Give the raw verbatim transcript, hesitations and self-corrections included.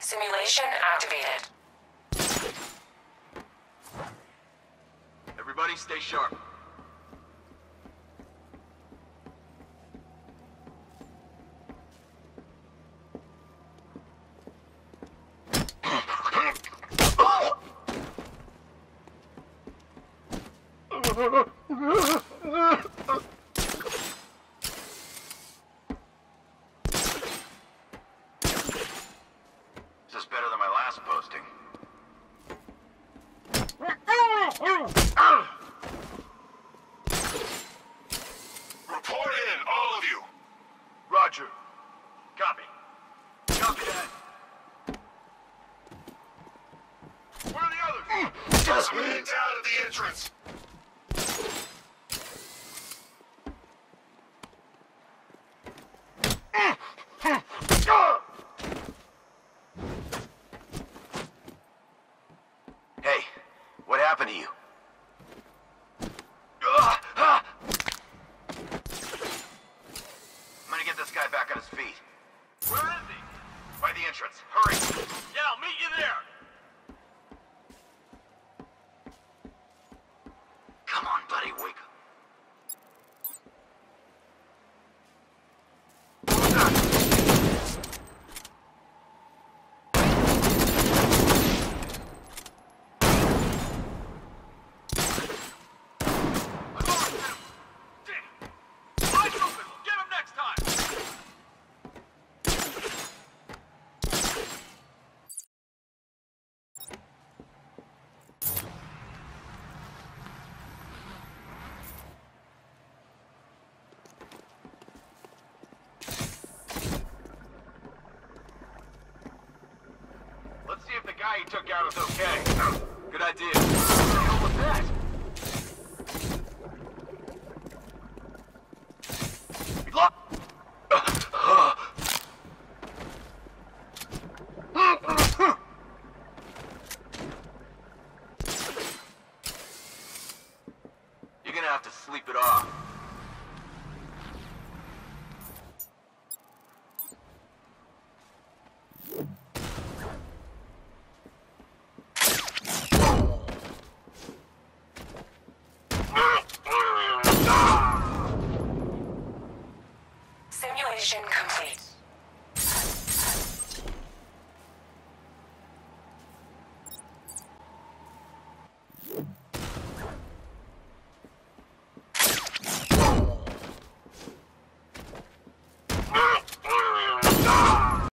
Simulation activated. Everybody stay sharp. This is better than my last posting. Report in, all of you. Roger. Copy. Copy that. Where are the others? Just man down at the entrance. Hey, what happened to you? I'm gonna get this guy back on his feet. Where is he? By the entrance. Hurry! Yeah, I'll meet you there! Come on, buddy, wake up. Let's see if the guy he took out is okay. Good idea. What the hell was that?